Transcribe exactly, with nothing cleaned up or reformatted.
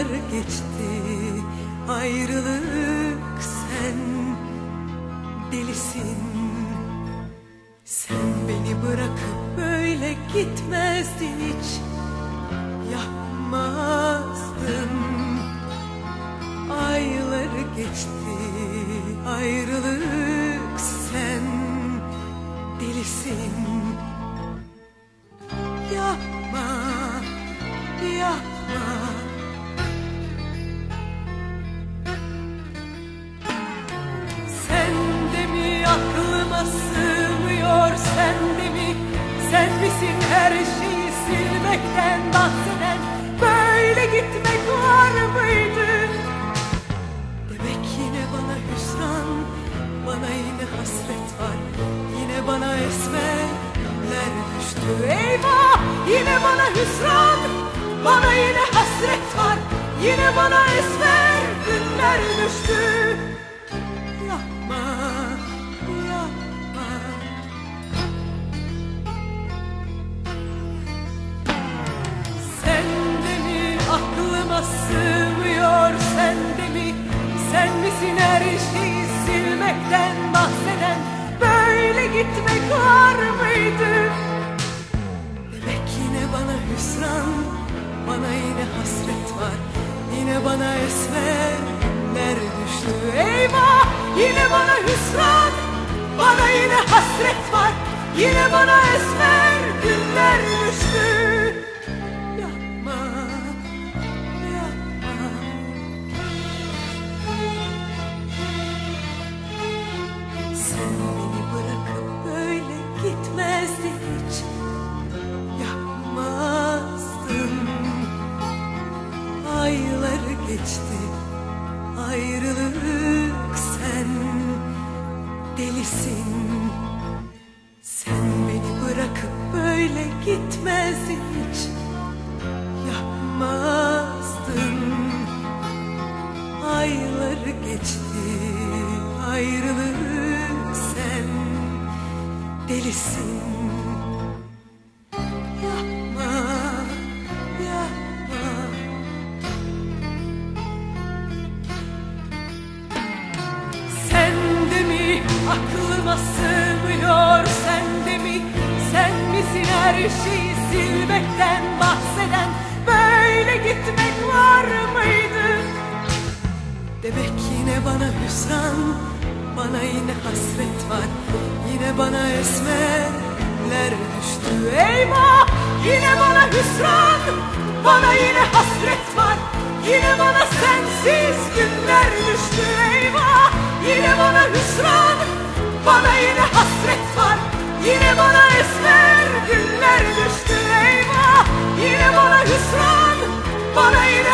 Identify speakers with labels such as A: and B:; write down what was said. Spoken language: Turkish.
A: Aylar geçti, ayrılık, sen delisin. Sen beni bırakıp böyle gitmezdin, hiç yapmazdın. Aylar geçti, ayrılık, sen delisin. Yapma, yapma. Sen de mi aklıma sığmıyor, sen de mi? Sen misin her şeyi silmekten bahseden? Böyle gitmek var mıydı? Demek yine bana hüsran, bana yine hasret var. Yine bana esmerler düştü. Eyvah! Yine bana hüsran, bana yine hasret var. Yine bana esmer günler düştü. Yapma, yapma. Sen de mi aklıma sığmıyor, sen de mi? Sen misin her şeyi silmekten bahseden? Böyle gitmek var mıydı? Demek yine bana hüsran, bana yine hasret var. Yine bana esmerler düştü. Eyvah! Yine bana hüsran, bana yine hasret var. Yine bana esmer günler düştü. Yapma, yapma. Sen beni bırakıp böyle gitmezdin, hiç yapmazdın. Aylar geçti, ayrılık, sen delisin. Sen beni bırakıp böyle gitmezdin, hiç yapmazdın. Aylar geçti, ayrılık, sen delisin. Yapma, yapma. Sen de mi aklıma sığmıyor, sen de mi? Sen misin her şeyi silmekten bahseden? Böyle gitmek var mıydı? Demek yine bana hüsran, bana yine hasret var. Yine bana esmerler düştü. Eyvah! Yine bana hüsran, bana yine hasret var. Yine bana sensiz günler düştü. Eyvah! Yine bana hüsran, bana yine hasret var. Yine bana esmer günler düştü. Eyvah! Yine bana hüsran, bana yine